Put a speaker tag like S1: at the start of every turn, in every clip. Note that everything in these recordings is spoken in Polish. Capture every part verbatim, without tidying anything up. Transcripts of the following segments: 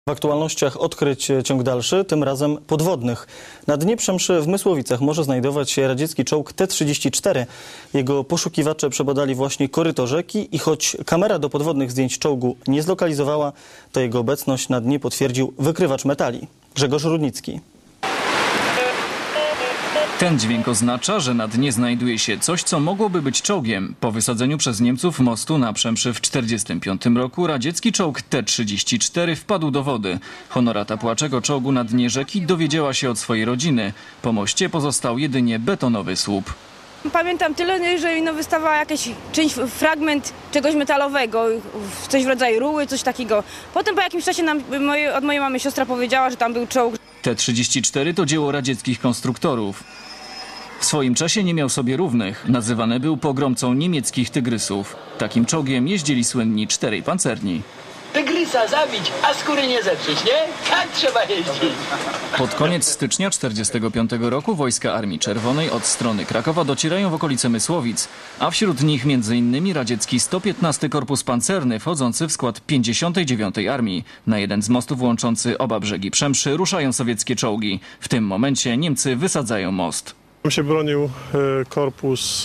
S1: W aktualnościach odkryć ciąg dalszy, tym razem podwodnych. Na dnie Przemszy w Mysłowicach może znajdować się radziecki czołg T trzydzieści cztery. Jego poszukiwacze przebadali właśnie koryto rzeki i choć kamera do podwodnych zdjęć czołgu nie zlokalizowała, to jego obecność na dnie potwierdził wykrywacz metali. Grzegorz Rudnicki.
S2: Ten dźwięk oznacza, że na dnie znajduje się coś, co mogłoby być czołgiem. Po wysadzeniu przez Niemców mostu na Przemszy w tysiąc dziewięćset czterdziestym piątym roku radziecki czołg T trzydzieści cztery wpadł do wody. Honorata płaczego czołgu na dnie rzeki dowiedziała się od swojej rodziny. Po moście pozostał jedynie betonowy słup.
S3: Pamiętam tyle, że no wystawała jakiś czymś, fragment czegoś metalowego, coś w rodzaju ruły, coś takiego. Potem po jakimś czasie nam, moje, od mojej mamy siostra powiedziała, że tam był czołg.
S2: T trzydzieści cztery to dzieło radzieckich konstruktorów. W swoim czasie nie miał sobie równych. Nazywany był pogromcą niemieckich tygrysów. Takim czołgiem jeździli słynni czterej pancerni.
S4: Tygrysa zabić, a skóry nie zepsuć, nie? Tak trzeba jeździć.
S2: Pod koniec stycznia tysiąc dziewięćset czterdziestego piątego roku wojska Armii Czerwonej od strony Krakowa docierają w okolice Mysłowic, a wśród nich między innymi radziecki sto piętnasty Korpus Pancerny wchodzący w skład pięćdziesiątej dziewiątej Armii. Na jeden z mostów łączący oba brzegi Przemszy ruszają sowieckie czołgi. W tym momencie Niemcy wysadzają most.
S5: Tam się bronił korpus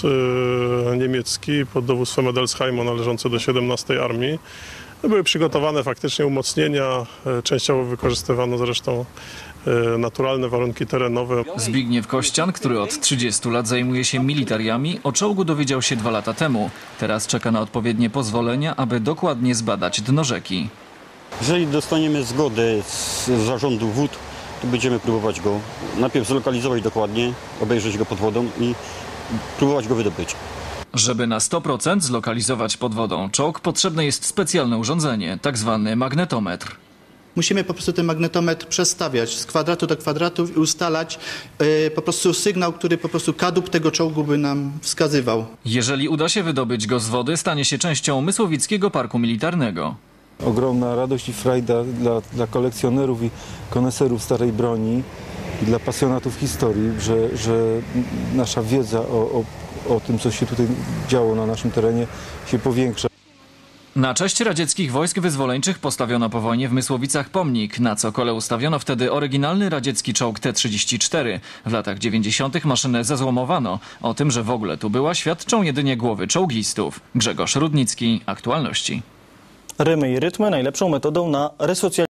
S5: niemiecki pod dowództwem Edelsheimu należący do siedemnastej Armii. Były przygotowane faktycznie umocnienia, częściowo wykorzystywano zresztą naturalne warunki terenowe.
S2: Zbigniew Kościan, który od trzydziestu lat zajmuje się militariami, o czołgu dowiedział się dwa lata temu. Teraz czeka na odpowiednie pozwolenia, aby dokładnie zbadać dno rzeki.
S6: Jeżeli dostaniemy zgodę z zarządu wód, to będziemy próbować go najpierw zlokalizować dokładnie, obejrzeć go pod wodą i próbować go wydobyć.
S2: Żeby na sto procent zlokalizować pod wodą czołg, potrzebne jest specjalne urządzenie, tak zwany magnetometr.
S7: Musimy po prostu ten magnetometr przestawiać z kwadratu do kwadratu i ustalać yy, po prostu sygnał, który po prostu kadłub tego czołgu by nam wskazywał.
S2: Jeżeli uda się wydobyć go z wody, stanie się częścią Mysłowickiego Parku Militarnego.
S8: Ogromna radość i frajda dla, dla kolekcjonerów i koneserów starej broni i dla pasjonatów historii, że, że nasza wiedza o, o, o tym, co się tutaj działo na naszym terenie, się powiększa.
S2: Na cześć radzieckich wojsk wyzwoleńczych postawiono po wojnie w Mysłowicach pomnik. Na cokole ustawiono wtedy oryginalny radziecki czołg T trzydzieści cztery. W latach dziewięćdziesiątych maszynę zezłomowano. O tym, że w ogóle tu była, świadczą jedynie głowy czołgistów. Grzegorz Rudnicki, Aktualności.
S1: Rymy i rytmy najlepszą metodą na resocjalizację.